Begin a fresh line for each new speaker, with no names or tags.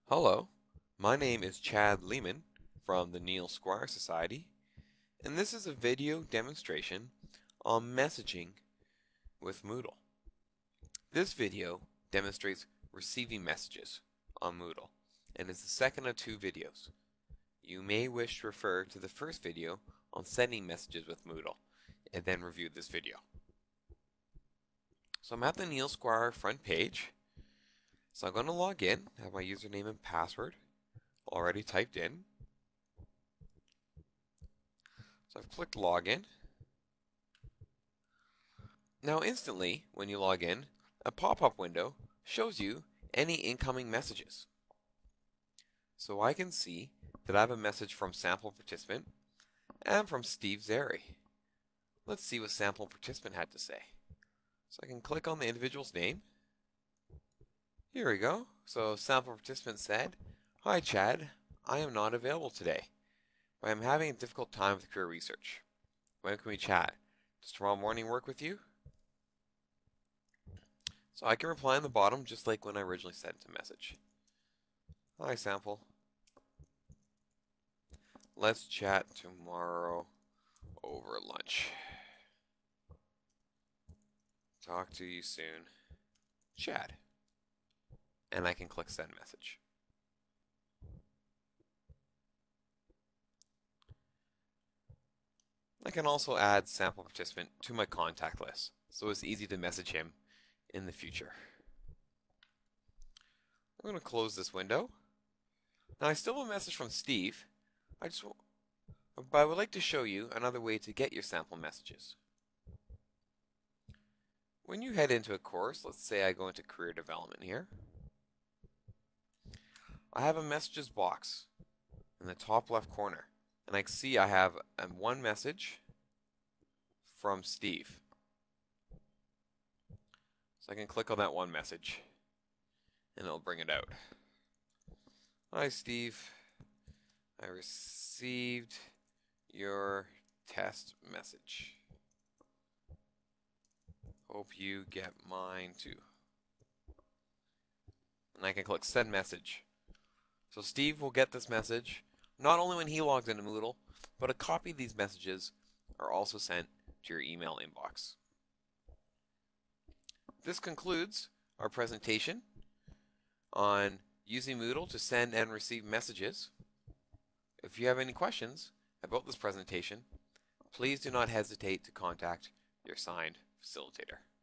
Hello, my name is Chad Lehman from the Neil Squire Society, and this is a video demonstration on messaging with Moodle. This video demonstrates receiving messages on Moodle, and is the second of two videos. You may wish to refer to the first video on sending messages with Moodle, and then review this video. So I'm at the Neil Squire front page. So I'm going to log in, have my username and password already typed in. So I've clicked login. Now instantly, when you log in, a pop-up window shows you any incoming messages. So I can see that I have a message from sample participant and from Steve Zeri. Let's see what sample participant had to say. So I can click on the individual's name. Here we go. So sample participant said, "Hi Chad, I am not available today. I am having a difficult time with career research. When can we chat? Does tomorrow morning work with you?" So I can reply on the bottom just like when I originally sent the message. "Hi sample. Let's chat tomorrow over lunch. Talk to you soon. Chad." And I can click send message. I can also add sample participant to my contact list, so it's easy to message him in the future. I'm going to close this window. Now I still have a message from Steve, but I would like to show you another way to get your sample messages. When you head into a course, let's say I go into career development here, I have a messages box in the top left corner, and I can see I have one message from Steve. So I can click on that one message, and it'll bring it out. "Hi Steve, I received your test message. Hope you get mine too." And I can click send message. So Steve will get this message not only when he logs into Moodle, but a copy of these messages are also sent to your email inbox. This concludes our presentation on using Moodle to send and receive messages. If you have any questions about this presentation, please do not hesitate to contact your assigned facilitator.